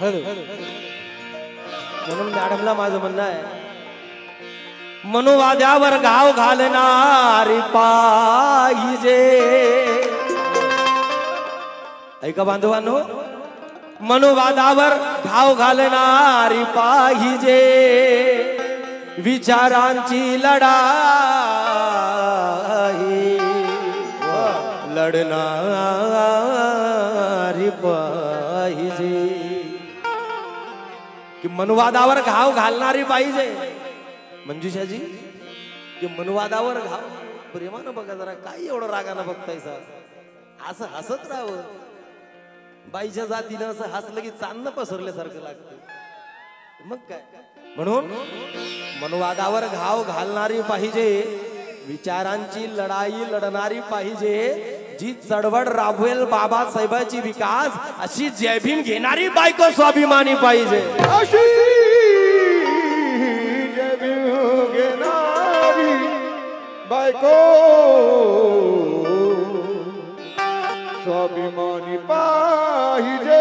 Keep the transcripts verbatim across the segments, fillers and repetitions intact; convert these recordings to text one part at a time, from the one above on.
म्हणून मॅडमला माझं म्हणणं आहे, मनुवाद्यावर घाव घालणारी पाहिजे. ऐका बांधवांनो, मनुवादावर घाव घालणारी पाहिजे. विचारांची लढाई लढणारी पाहिजे. की मनुवादावर घाव घालणारी पाहिजे. मंजुषाजी, की मनुवादावर घाव प्रेमानं बघा जरा, काय एवढं रागानं बघतायसा? असं हसत राहावं. बाईच्या जातीनं असं हसलं की चांदणं पसरल्यासारखं लागतं. मग काय, म्हणून मनुवादावर घाव घालणारी पाहिजे. विचारांची लढाई लढणारी पाहिजे. जी चळवळ राबवेल बाबासाहेबांची विकास, अशी जयभीम घेणारी बायको स्वाभिमानी पाहिजे. अशी जयभीम घेणारी बायको स्वाभिमानी पाहिजे.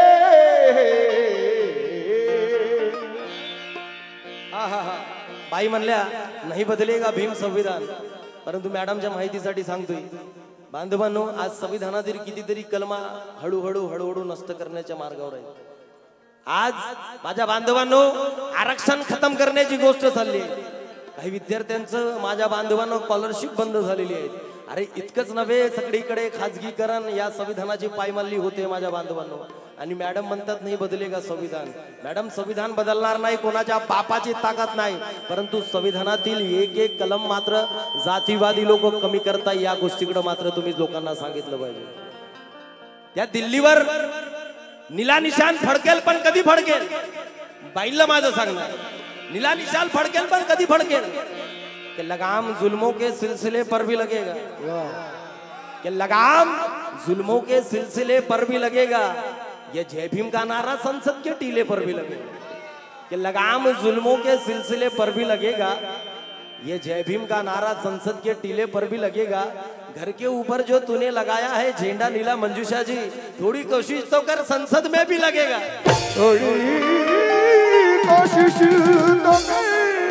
बाई म्हणल्या नाही बदलेगा भीम संविधान, परंतु मॅडमच्या माहितीसाठी सांगतोय बांधवांनो, आज संविधानातील कितीतरी कलमा हळूहळू हळूहळू नष्ट करण्याच्या मार्गावर आहेत. आज माझ्या बांधवांनो आरक्षण खतम करण्याची गोष्ट चालली. काही विद्यार्थ्यांचं माझ्या बांधवांनो स्कॉलरशिप बंद झालेली आहे. अरे इतकंच नव्हे, सगळीकडे खाजगीकरण या संविधानाची पायमल्ली होते माझ्या बांधवांनो. आणि मॅडम म्हणतात नाही बदलेगा संविधान. मॅडम, संविधान बदलणार नाही, कोणाच्या बापाची ताकद नाही, परंतु संविधानातील एक एक कलम मात्र जातीवादी लोक कमी करताय. या गोष्टीकडे मात्र तुम्ही लोकांना सांगितलं पाहिजे. त्या दिल्लीवर नीला निशान फडकेल, पण कधी फडकेल? बाईला माझं सांगणार, नीला निशान फडकेल पण कधी फडकेल? कि लगाम जुल्मों के सिलसिले पर भी लगेगा. कि लगाम जुल्मों के सिलसिले पर भी लगेगा. ये जय भीम का नारा संसद के टीले पर भी लगेगा. कि लगाम जुल्मों के सिलसिले पर भी लगेगा. ये जय भीम का नारा संसद के टीले पर भी लगेगा. घर के ऊपर जो तूने लगाया है झंडा नीला, मंजूषा जी थोड़ी कोशिश तो कर, संसद में भी लगेगा. थोड़ी कोशिश तो कर,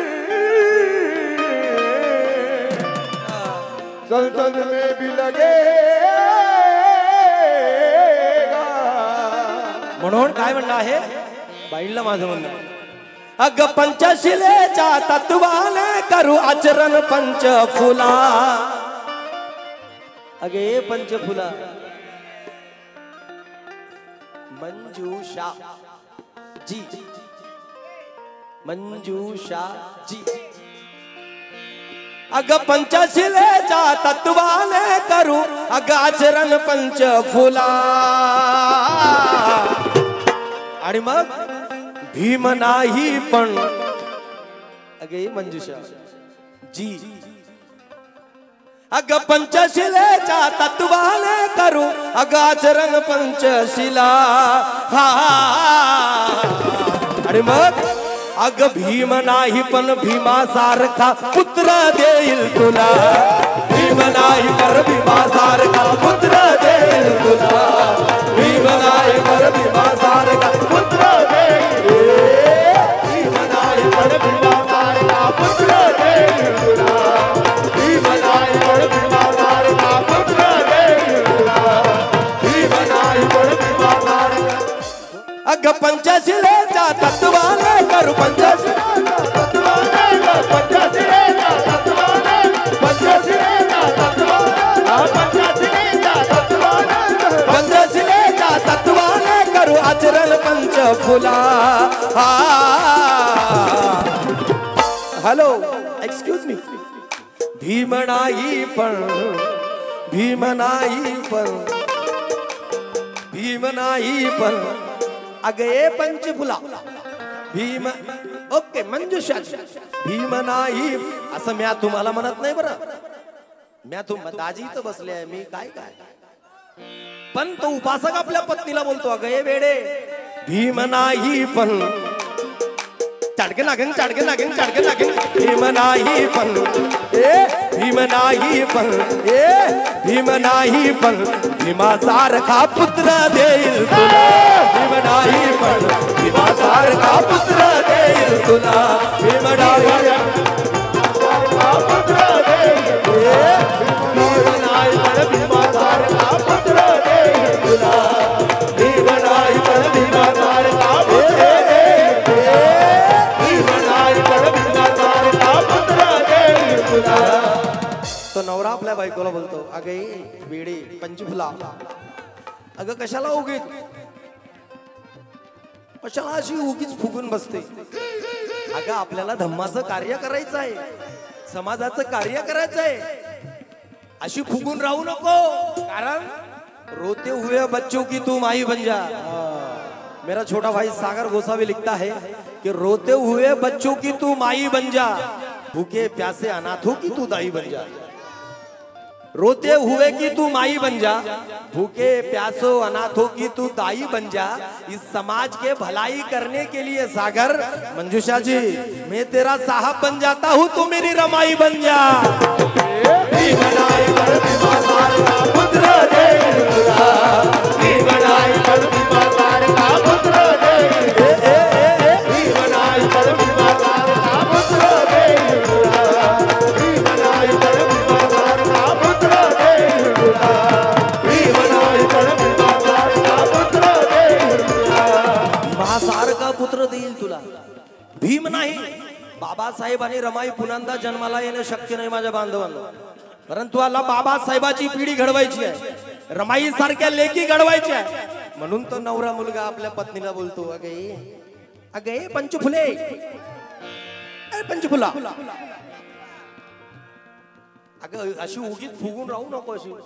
संसद में भी लगेगा. म्हणून काय म्हणणं आहे बाईंना माझं म्हणणं, अग पंचशिलेच्या तत्वाने करू आचरण पंचफुला. अगे पंचफुला मंजूषा जी, मंजूषा जी, अग पंचशिलेच्या तत्वाने करू अग आचरण पंचफुला. आणि मग भीम नाही पण, अगे मंजुषा जी, अग पंचशिलेच्या तत्वाने करू अग आचरण पंचशिला. हा आणि मग अग भीम नाही पण भीमासारखा पुत्र देईल तुला. भीम नाही पर भीमासारखा पुत्र देईल तुला. भीम नाही पर भीमासारखा पुत्र देईल. भीम नाही पर भीमासारखा पुत्र देईल तुला. भीम नाही पर भीमासारखा पुत्र देईल तुला. भीम नाही पर भीमासारखा. अग पंचशिलेच्या तत्वाने करू पंचशिलेच्या तत्वाने पंचशिलेच्या तत्वाने पंचशिलेच्या तत्वाने पंचशिलेच्या तत्वाने पंचशिलेच्या तत्वाने करू आचरण Panchphula. Hello, excuse me. Bhim नाही पण, भीम नाही पण, भीम नाही पण, अगे पंचफुला भीम. ओके मंजुषा, भीम नाही असं म्या तुम्हाला म्हणत नाही बरं. म्या तुम दाजी तर बसले आहे, मी काय काय. पण तो उपासक आपल्या पत्नीला बोलतो, अगं हे वेडे भीम नाही पण, चाडके लागेन चाडके लागेन चाडके लागेन भीम नाही पण ए भीम नाही पण ए भीम नाही पण भीमासारखा पुत्र देईल तुला भीम नाही पण भीमासारखा पुत्र देईल तुला भीम नाही पुत्र देईल तुला भीम नाही पण भीमासारखा पुत्र देईल तुला भीम नाही पण भीमासारखा पुत्र तो नवरा आपल्या बायकोला बोलतो अगे वेडी पंचफुला अगं कशाला उगीच कशाला अशी उगीच फुगून बसते अगं आपल्याला धम्माचं कार्य करायचं आहे समाजाचं कार्य करायचं आहे अशी फुगून राहू नको कारण रोते हुए बच्चों की तू माई बन जा मेरा छोटा भाई सागर गोसावी लिखता है कि रोते हुए बच्चों की तू माई बन जा भूखे प्यासे अनाथों की तू दाई बन जा रोते हुए की तू माई बन जा भूखे प्यासों अनाथों की तू दाई बन जा इस समाज के भलाई करने के लिए सागर मंजूषा जी मैं तेरा साहब बन जाता हूँ तू मेरी रमाई बन जा पुत्र देईल तुला भीम नाही बाबासाहेब आणि रमाई पुन्हा जन्माला येणं शक्य नाही माझ्या बांधवांना परंतु आला बाबासाहेबाची पिढी घडवायची आहे रमाई सारख्या लेकी घडवायच्या आहे म्हणून तो नवरा मुलगा आपल्या पत्नीला बोलतो अगे अगे पंचफुले ए पंचफुला अगं अशी उगीच फुगून राहू नको अशी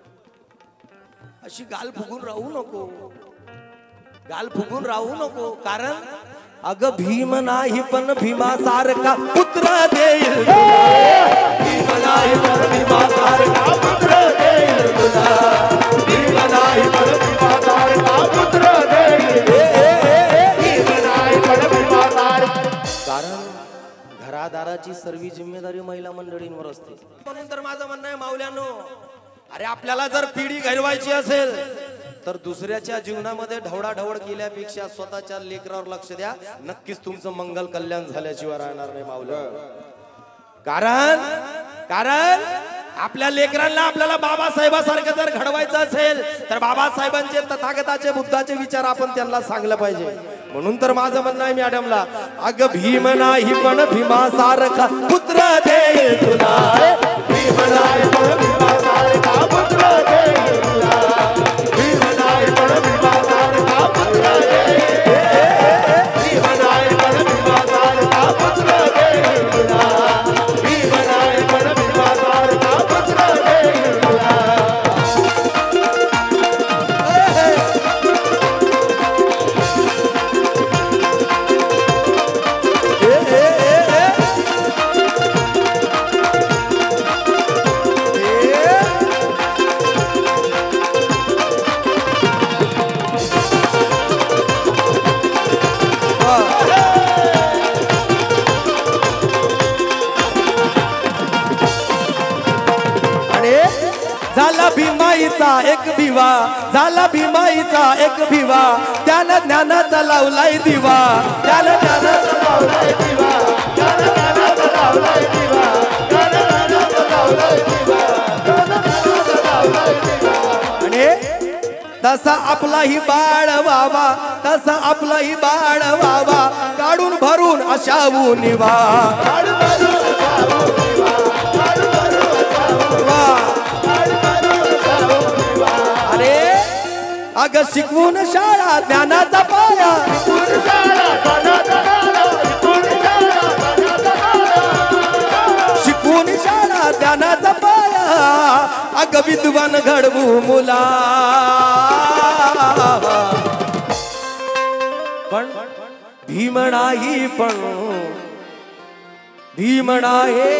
अशी गाल फुगून राहू नको गाल फुगून राहू नको कारण अगं भीम नाही पण भीमासारखा पुत्र देईल भीम नाही पण भीमासारखा पुत्र देईल तुला भीम नाही पण भीमासारखा पुत्र देईल भीम नाही पण भीमासारखा कारण घरादाराची सर्व जिम्मेदारी महिला मंडळींवर असते म्हणून तर माझं म्हणणं आहे माऊल्यानो अरे आपल्याला जर पिढी घडवायची असेल तर दुसऱ्याच्या जीवनामध्ये ढवळाढवळ केल्यापेक्षा स्वतःच्या लेकरावर लक्ष द्या नक्कीच तुमचं मंगल कल्याण झाल्याशिवाय राहणार नाही माऊलं कारण कारण आपल्या लेकरांना आपल्याला बाबासाहेबासारखं जर घडवायचं असेल तर बाबासाहेबांचे तथागताचे बुद्धाचे विचार आपण त्यांना सांगलं पाहिजे म्हणून तर माझं म्हणणं आहे मॅडमला अग भीम नाही पण भीमासारखा पुत्र देईल तुला भीम नाही पण भीमासारखा पुत्र देईल तुला भीम नाही पण भीमासारखा पुत्र देईल भीम नाही पण भीमासारखा पुत्र देईल तुला भीम नाही पण भीमासारखा पुत्र देईल तुला झाला भीमाईचा एक भिवा झाला भीमाईचा एक भिवा त्यानं ज्ञानाचा लावलाय दिवा त्यानं ज्ञानाचा लावलाय दिवा त्यानं ज्ञानाचा लावलाय दिवा त्यानं ज्ञानाचा लावलाय दिवा त्यानं ज्ञानाचा लावलाय दिवा आणि तसा आपलाही बाळ व्हावा तसा आपलाही बाळ व्हावा काढून भरून अशावू निवा काढून भरून अशावू निवा काढून भरून अशावू निवा अग शिकवून शाळा ज्ञानाचा पाया शिकवून शाळा ज्ञानाचा पाया अग विद्वान घडवू मुला पण भीम नाही पण भीम नाही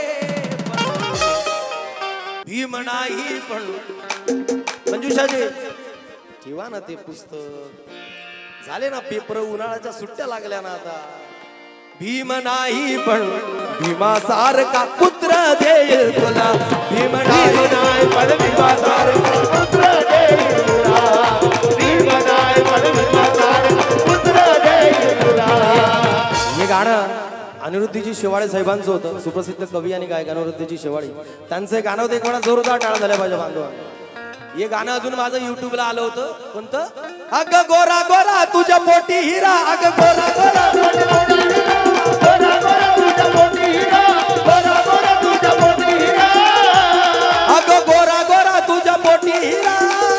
भीम नाही पण मंजुषाजी ठेवा ना ते पुस्तक झाले ना पेपर उन्हाळ्याच्या सुट्ट्या लागल्या ना आता भीम नाही पण भीमासारखा पुत्र देईल तुला. भीम नाही नाही पण भीमासारखा पुत्र देईल तुला. भीम नाही पण भीमासारखा पुत्र देईल तुला. हे गाणं अनिरुद्धजी शेवाळे साहेबांचं होतं, सुप्रसिद्ध कवी आणि गायक अनिरुद्धजी शेवाळे. त्यांचं एक गाणं होतं, एक वेळा जोरदार टाळा झाल्या पाहिजे बांधवांनो. हे गाणं अजून माझं युट्यूबला आलं होतं. कोणतं? अग गोरा गोरा तुझ्या पोटी हिरा, अग गोरा गोरा गोरा गोरा तुझ्या पोटी हिरा, गोरा गोरा तुझ्या पोटी हिरा. अग गोरा गोरा तुझ्या पोटी हिरा.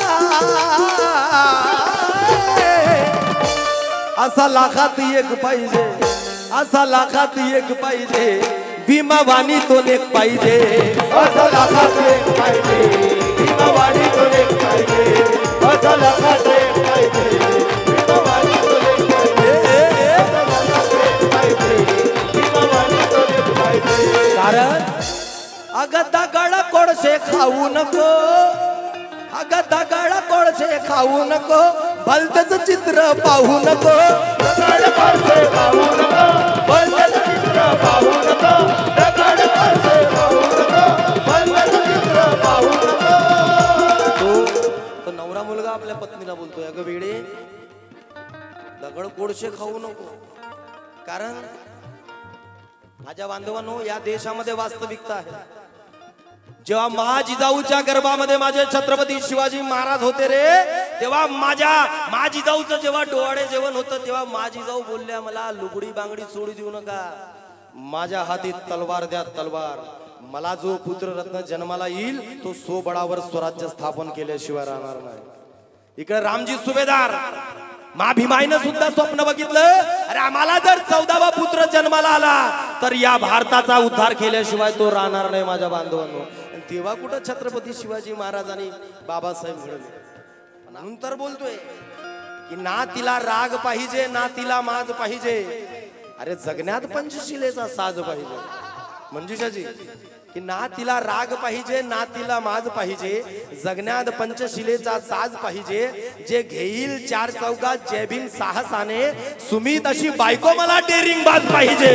असा लाखात एक पाहिजे, असा लाखात एक पाहिजे, भीमावाणी तो एक पाहिजे. असा लाखात एक पाहिजे, भीमावाणी तो एक पाहिजे. असा लाखात एक पाहिजे, भीमावाणी तो एक पाहिजे. असा लाखात एक पाहिजे, भीमावाणी तो एक पाहिजे. कारण अग दगड कोळसे खाऊ नको, अग दगड कोळसे खाऊ नको, भलतच चित्र पाहू नको. दगड कोळसे खाऊ नको, भलतच चित्र पाहू नको. दगड कोळसे खाऊ नको, भलतच चित्र पाहू नको. तो तो नवरा मुलगा आपल्या पत्नीला बोलतोय, अगं वेडे दगड कोळसे खाऊ नको. कारण माझ्या बांधवांनो, या देशामध्ये वास्तविकता आहे. जेव्हा महाजिजाऊच्या गर्भामध्ये माझे छत्रपती शिवाजी महाराज होते रे, तेव्हा माझ्या महाजिजाऊचं जेव्हा डोहाळे जेवण होतं, तेव्हा महाजिजाऊ बोलल्या, मला लुगडी बांगडी सोडू देऊ नका, माझ्या हाती तलवार द्या तलवार. मला जो पुत्र रत्न जन्माला येईल तो सोबळावर स्वराज्य स्थापन केल्याशिवाय राहणार नाही. इकडे रामजी सुभेदार मा भीमाईनं सुद्धा स्वप्न बघितलं, अरे आम्हाला जर चौदावा पुत्र जन्माला आला तर या भारताचा उद्धार केल्याशिवाय तो राहणार नाही. माझ्या बांधवांनो, तेव्हा कुठं छत्रपती शिवाजी महाराजांनी बाबासाहेब घडवले. नंतर बोलतोय की ना तिला राग पाहिजे ना तिला माज पाहिजे, अरे जगण्यात पंचशिलेचा साज पाहिजे. मंजुषाजी की ना तिला राग पाहिजे ना तिला माज पाहिजे, जगण्यात पंचशिलेचा साज पाहिजे. जे घेईल चार चौकात जय भीम साहसाने, सुमित अशी बायको मला डेरिंग बाज पाहिजे.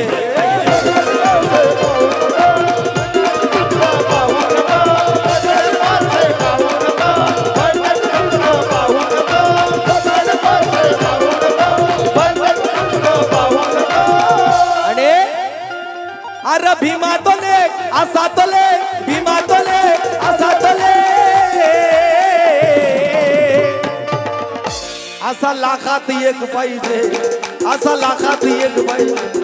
आणि अरे भीमा तो लेख असा तो लेख, भीमा तो लेख असा तो लेख, असा लाखात एक पाहिजे, असा लाखात एक पाहिजे.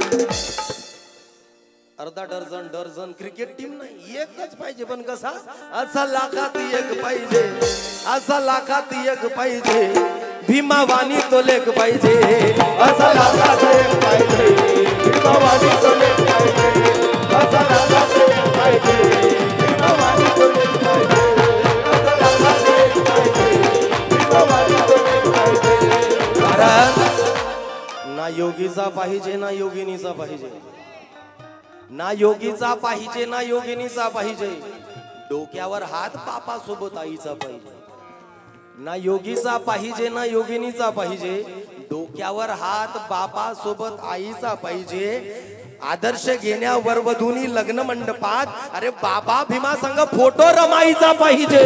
अर्धा डझन डझन क्रिकेट टीम नाही, एकच पाहिजे. पण कसा? असा लाखात एक पाहिजे, असा लाखात एक पाहिजे, भीमावाणी तो लेख पाहिजे. असा लाखात एक पाहिजे, भीमावाणी तो लेख पाहिजे. असा लाखात एक पाहिजे, भीमावाणी तो लेख पाहिजे. असा लाखात एक पाहिजे, भीमावाणी तो लेख पाहिजे. कारण ना योगीचा पाहिजे ना योगिनीचा पाहिजे, ना योगीचा पाहिजे ना योगिनीचा पाहिजे, डोक्यावर हात बापा सोबत आईचा पाहिजे. ना योगीचा पाहिजे ना योगिनीचा पाहिजे, डोक्यावर हात बापा सोबत आईचा पाहिजे. आदर्श घेण्या वरवधूनी लग्न मंडपात, अरे बाबा भीमा संग फोटो रमाईचा पाहिजे.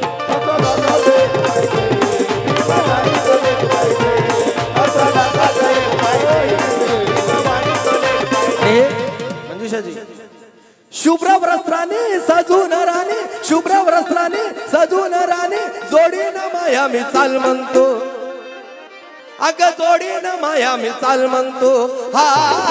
मंजुषाजी शुभ्र वस्त्राने सजून राणी, शुभ्र वस्त्राने सजून राणी, जोडीनं माया मी चाल म्हणतो, अग जोडीनं माया मी चाल म्हणतो. हा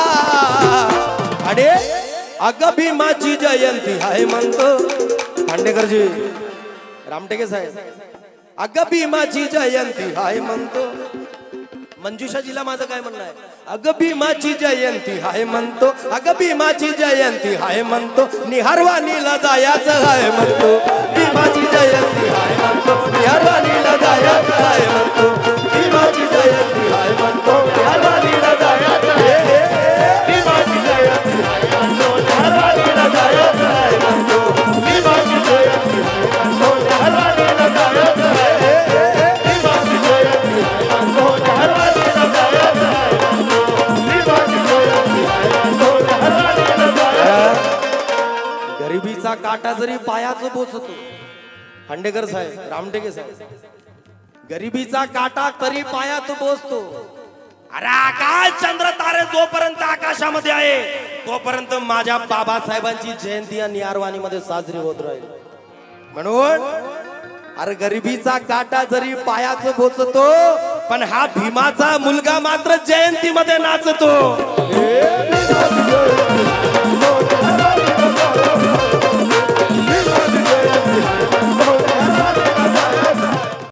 अरे अग भीमाची जयंती आहे म्हणतो. खांडेकरजी, रामटेके साहेब, अग भीमाची जयंती आहे म्हणतो. मंजुषाजीला माझं काय म्हणणं आहे, अग भीमाची जयंती हाय म्हणतो, अग भीमाची जयंती हाय म्हणतो, निहारवानीला जायचं हाय म्हणतो. भीमाची जयंती हाय म्हणतो, निहारवानीला जायचं हाय म्हणतो. भीमाची जयंती हाय म्हणतो, निहारवानीला जायचं हाय. भीमाची जयंती हाय म्हणतो, निहारवानीला जायचं हाय म्हणतो. भीमाची जयंती हाय म्हणतो, निहारवानीला जायचं हाय. भीमाची जयंती हाय म्हणतो, निहारवानीला जायचं हाय. खांडेकर साहेब, रामटेके साहेब, गरिबीचा काटा तरी पायात बोसतो. अरे आकाश चंद्र तारे जोपर्यंत आकाशामध्ये आहे तोपर्यंत माझ्या बाबासाहेबांची जयंती या नियारवानी मध्ये साजरी होत राहील. म्हणून अरे गरिबीचा काटा जरी पायाच बोचतो पण हा भीमाचा मुलगा मात्र जयंती मध्ये नाचतो.